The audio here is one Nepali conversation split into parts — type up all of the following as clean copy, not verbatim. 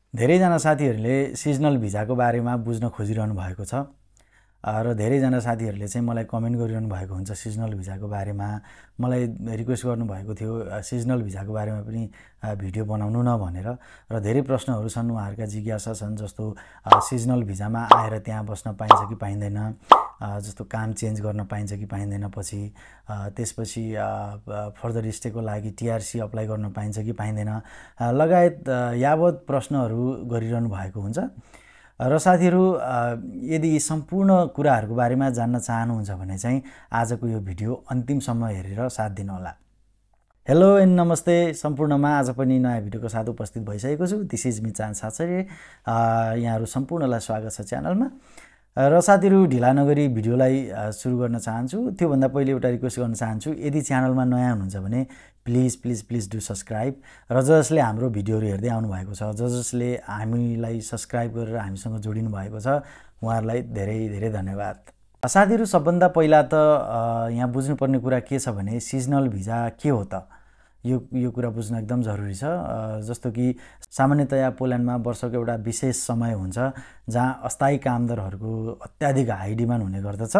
धेरैजना साथीहरूले सिजनल भिजाको बारेमा बुझ्न खोजिरहनु भएको छ र धेरैजना साथीहरूले चाहिँ मलाई कमेन्ट गरिरहनु भएको हुन्छ सिजनल भिजाको बारेमा। मलाई रिक्वेस्ट गर्नुभएको थियो सिजनल भिजाको बारेमा पनि भिडियो बनाउनु न भनेर। र धेरै प्रश्नहरू छन्, उहाँहरूका जिज्ञासा छन्, जस्तो सिजनल भिजामा आएर त्यहाँ बस्न पाइन्छ कि पाइँदैन, जस्तो काम चेन्ज गर्न पाइन्छ कि पाइँदैन, पछि त्यसपछि फर्दर स्टेको लागि टिआरसी अप्लाई गर्न पाइन्छ कि पाइँदैन लगायत यावत प्रश्नहरू गरिरहनु भएको हुन्छ। र साथीहरू, यदि यी सम्पूर्ण कुराहरूको बारेमा जान्न चाहनुहुन्छ भने चाहिँ आजको यो भिडियो अन्तिमसम्म हेरेर साथ दिनुहोला। हेलो एन्ड नमस्ते सम्पूर्णमा, आज पनि नयाँ भिडियोको साथ उपस्थित भइसकेको छु। This is me Chance Acharya. यहाँहरू सम्पूर्णलाई स्वागत छ च्यानलमा। र साथीहरू, ढिला नगरी भिडियोलाई सुरु गर्न चाहन्छु। त्योभन्दा पहिले एउटा रिक्वेस्ट गर्न चाहन्छु, यदि च्यानलमा नयाँ हुनुहुन्छ भने प्लिज डु सब्सक्राइब। र जसले हाम्रो भिडियोहरू हेर्दै आउनुभएको छ, जसले हामीलाई सब्सक्राइब गरेर हामीसँग जोडिनु भएको छ, उहाँहरूलाई धेरै धेरै धन्यवाद। साथीहरू, सबभन्दा पहिला त यहाँ बुझ्नुपर्ने कुरा के छ भने सिजनल भिजा के हो त, यो कुरा बुझ्न एकदम जरुरी छ। जस्तो कि सामान्यतया पोल्यान्डमा वर्षको एउटा विशेष समय हुन्छ जहाँ अस्थायी कामदारहरूको अत्याधिक हाई डिमान्ड हुने गर्दछ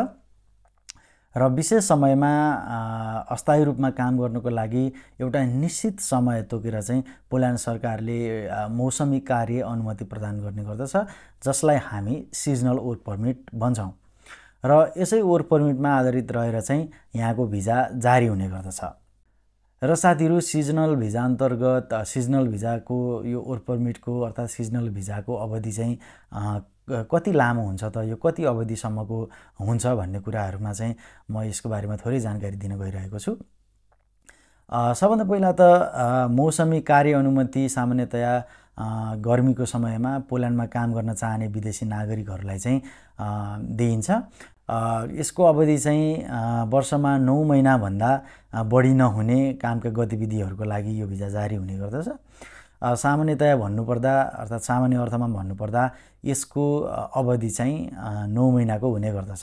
र विशेष समयमा अस्थायी रूपमा काम गर्नको लागि एउटा निश्चित समय तोकेर चाहिँ पोल्यान्ड सरकारले मौसमी कार्य अनुमति प्रदान गर्ने गर्दछ, जसलाई हामी सिजनल वर्क परमिट भन्छौँ। र यसै वर्क परमिटमा आधारित रहेर चाहिँ यहाँको भिजा जारी हुने गर्दछ। र साथीहरू, सिजनल भिजा अन्तर्गत सिजनल भिजाको यो वर्क परमिटको अर्थात् सिजनल भिजाको अवधि चाहिँ कति लामो हुन्छ त, यो कति अवधिसम्मको हुन्छ भन्ने कुराहरूमा चाहिँ म यसको बारेमा थोरै जानकारी दिन गइरहेको छु। सबभन्दा पहिला त मौसमी कार्य अनुमति सामान्यतया गर्मीको समयमा पोल्यान्डमा काम गर्न चाहने विदेशी नागरिकहरूलाई चाहिँ दिइन्छ। यसको अवधि चाहिँ वर्षमा 9 महिनाभन्दा बढी नहुने कामका गतिविधिहरूको लागि यो भिजा जारी हुने गर्दछ। सामान्यतया भन्नुपर्दा अर्थात् सामान्य अर्थमा भन्नुपर्दा यसको अवधि चाहिँ 9 महिनाको हुने गर्दछ।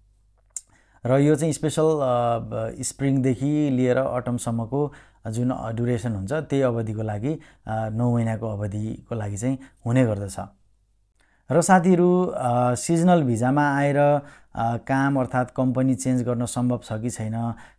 र यो चाहिँ स्पेसल स्प्रिङदेखि लिएर अटमसम्मको जुन ड्युरेसन हुन्छ त्यही अवधिको लागि 9 महिनाको अवधिको लागि चाहिँ हुने गर्दछ। र साथीहरू, सिजनल भिजामा आएर काम अर्थात् कम्पनी चेन्ज गर्न सम्भव छ कि छैन,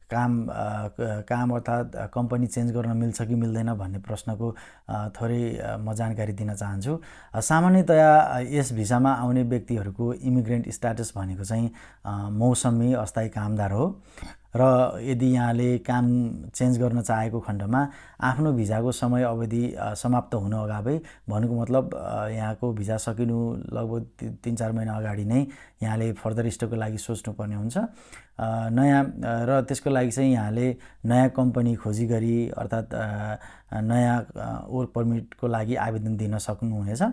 काम अर्थात् कम्पनी चेन्ज गर्न मिल्छ कि मिल्दैन भन्ने प्रश्नको थोरै म जानकारी दिन चाहन्छु। सामान्यतया यस भिसामा आउने व्यक्तिहरूको इमिग्रेन्ट स्ट्याटस भनेको चाहिँ मौसमी अस्थायी कामदार हो। र यदि यहाँले काम चेन्ज गर्न चाहेको खण्डमा आफ्नो भिजाको समय अवधि समाप्त हुन अगावै, भन्नुको मतलब यहाँको भिजा सकिनु लगभग 3-4 महिना अगाडि नै यहाँले फर्दर स्टेको लागि सोच्नुपर्ने हुन्छ नयाँ। र त्यसको लागि चाहिँ यहाँले नयाँ कम्पनी खोजी गरी अर्थात् नयाँ वर्क परमिटको लागि आवेदन दिन सक्नुहुनेछ।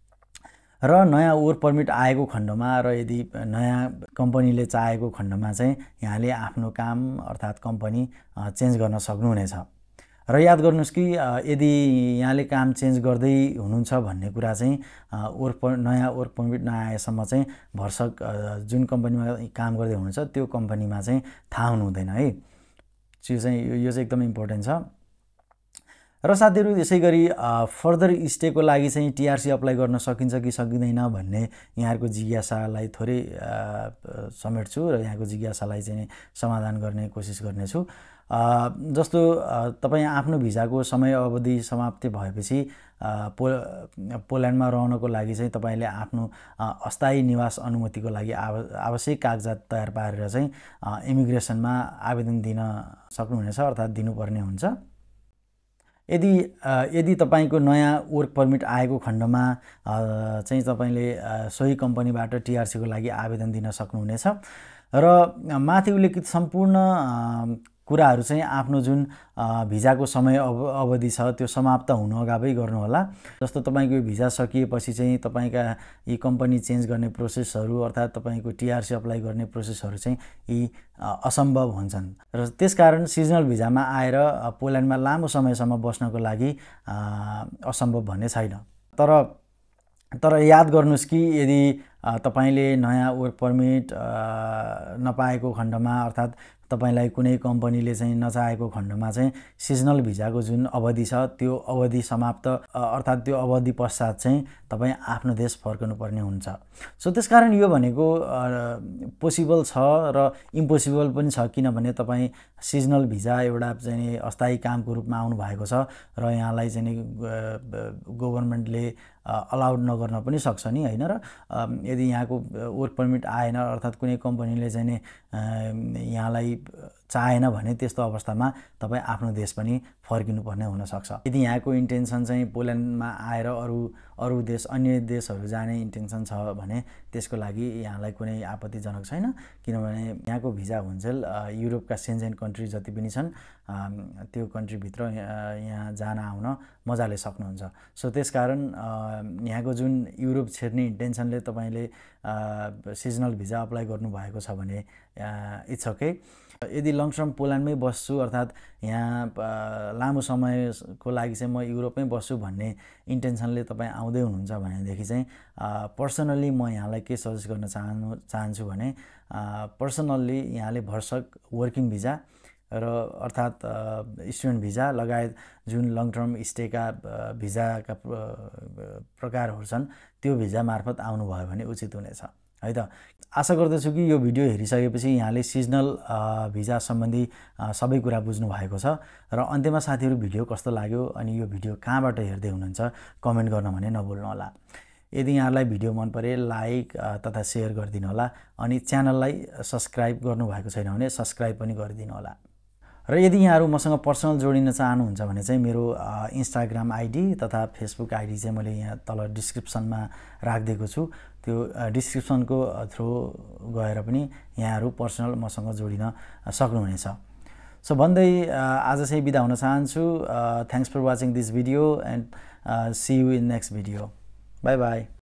र नयाँ वर्क परमिट आएको खण्डमा र यदि नयाँ कम्पनीले चाहेको खण्डमा चाहिँ यहाँले आफ्नो काम अर्थात् कम्पनी चेन्ज गर्न सक्नुहुनेछ। र याद गर्नुहोस् कि यदि यहाँले काम चेन्ज गर्दै हुनुहुन्छ भन्ने कुरा चाहिँ नयाँ वर्क परमिट नआएसम्म चाहिँ भरसक जुन कम्पनीमा काम गर्दै हुनुहुन्छ त्यो कम्पनीमा चाहिँ थाहा हुनु हुँदैन है। यो चाहिँ एकदम इम्पोर्टेन्ट छ। र साथीहरू, यसै गरी फर्दर स्टेको लागि चाहिँ टिआरसी अप्लाई गर्न सकिन्छ कि सकिँदैन भन्ने यहाँहरूको जिज्ञासालाई थोरै समेट्छु र यहाँको जिज्ञासालाई चाहिँ समाधान गर्ने कोसिस गर्नेछु। जस्तो तपाईँ आफ्नो भिजाको समय अवधि समाप्ति भएपछि पोल्यान्डमा रहनको लागि चाहिँ तपाईँले आफ्नो अस्थायी निवास अनुमतिको लागि आवश्यक कागजात तयार पारेर चाहिँ इमिग्रेसनमा आवेदन दिन सक्नुहुनेछ अर्थात् दिनुपर्ने हुन्छ। यदि तपाईँको नयाँ वर्क परमिट आएको खण्डमा चाहिँ तपाईँले सोही कम्पनीबाट टिआरसीको लागि आवेदन दिन सक्नुहुनेछ। र माथि उल्लेखित सम्पूर्ण कुराहरू चाहिँ आफ्नो जुन भिजाको समय अवधि छ त्यो समाप्त हुन अगावै गर्नुहोला। जस्तो तपाईँको भिजा सकिएपछि चाहिँ तपाईँका यी कम्पनी चेन्ज गर्ने प्रोसेसहरू अर्थात् तपाईँको टिआरसी अप्लाई गर्ने प्रोसेसहरू चाहिँ यी असम्भव हुन्छन्। र त्यसकारण सिजनल भिजामा आएर पोल्यान्डमा लामो समयसम्म बस्नको लागि असम्भव भन्ने छैन। तर याद गर्नुहोस् कि यदि तपाईँले नयाँ वर्क परमिट नपाएको खण्डमा अर्थात् तपाईलाई कुनै कम्पनीले चाहिँ नचाहेको खण्डमा चाहिँ सिजनल भिजाको जुन अवधि छ त्यो अवधि समाप्त अर्थात् त्यो अवधि पश्चात चाहिँ तपाईँ आफ्नो देश फर्कनुपर्ने हुन्छ। सो त्यसकारण यो भनेको पोसिबल छ र इम्पोसिबल पनि छ, किनभने तपाईँ सिजनल भिजा एउटा चाहिँ अस्थायी कामको रूपमा आउनु भएको छ र यहाँलाई चाहिँ गभर्मेन्टले अलाउड नगर्न पनि सक्छ नि हैन। र यदि यहाँको वर्क पर्मिट आएन अर्थात् कुनै कम्पनीले चाहिँ यहाँलाई चाहेन भने त्यस्तो अवस्थामा तपाईँ आफ्नो देश पनि फर्किनुपर्ने हुनसक्छ। यदि यहाँको इन्टेन्सन चाहिँ पोल्यान्डमा आएर अरू देश अन्य देशहरू जाने इन्टेन्सन छ भने त्यसको लागि यहाँलाई कुनै आपत्तिजनक छैन, किनभने यहाँको भिजा हुन्जेल युरोपका सेन्जेन कन्ट्री जति पनि छन् त्यो कन्ट्रीभित्र यहाँ जान आउन मजाले सक्नुहुन्छ। सो त्यसकारण यहाँको जुन युरोप छिर्ने इन्टेन्सनले तपाईँले सिजनल भिजा अप्लाई गर्नुभएको छ भने इट्स ओके। यदि लङ टर्म पोल्यान्डमै बस्छु अर्थात् यहाँ लामो समयको लागि चाहिँ म युरोपमै बस्छु भन्ने इन्टेन्सनले तपाईँ आउँदै हुनुहुन्छ भनेदेखि चाहिँ पर्सनल्ली म यहाँलाई के सजेस्ट गर्न चाहन्छु भने पर्सनल्ली यहाँले भरसक वर्किङ भिजा र अर्थात् स्टुडेन्ट भिजा लगायत जुन लङ टर्म स्टेका भिजाका प्रकारहरू छन् त्यो भिजा मार्फत आउनुभयो भने उचित हुनेछ है त। आशा गर्दछु कि यो भिडियो हेरिसकेपछि यहाँले सिजनल भिजा सम्बन्धी सबै कुरा बुझ्नु भएको छ। र अन्त्यमा साथीहरू भिडियो कस्तो लाग्यो अनि यो भिडियो कहाँबाट हेर्दै हुनुहुन्छ कमेन्ट गर्न भने नभुल्नु होला। यदि यहाँलाई भिडियो मन परे लाइक तथा सेयर गरिदिनु होला अनि च्यानललाई सब्स्क्राइब गर्नुभएको छैन भने सब्स्क्राइब पनि गरिदिनु होला। र यदि यहाँहरू मसँग पर्सनल जोडिन चाहनुहुन्छ भने चाहिँ मेरो इन्स्टाग्राम आइडी तथा फेसबुक आइडी चाहिँ मैले यहाँ तल डिस्क्रिप्सनमा राखिदिएको छु, त्यो डिस्क्रिप्सनको थ्रु गएर पनि यहाँहरू पर्सनल मसँग जोडिन सक्नुहुनेछ। सो भन्दै आज चाहिँ बिदा हुन चाहन्छु। Thanks for watching this video and see you in next video. Bye by.